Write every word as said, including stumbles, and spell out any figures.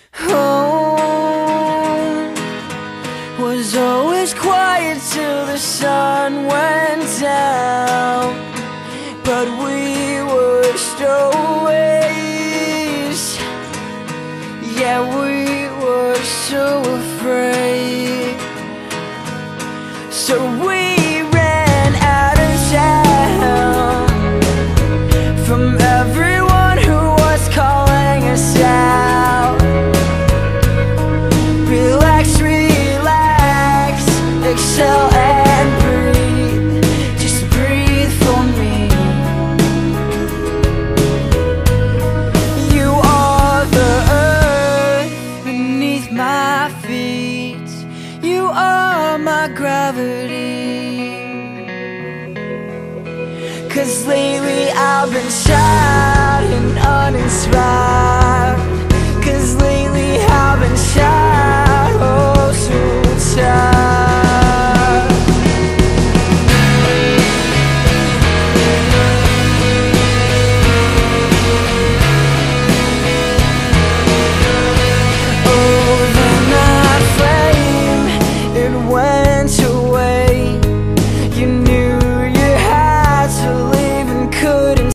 Home was always quiet till the sun went down, but we were stowaways. Yeah, we were so afraid. So we ran out of town from everyone who was calling us out. Relax, relax, exhale and breathe. Just breathe for me. You are the earth beneath my feet. You are my gravity. 'Cause lately I've been sad and uninspired.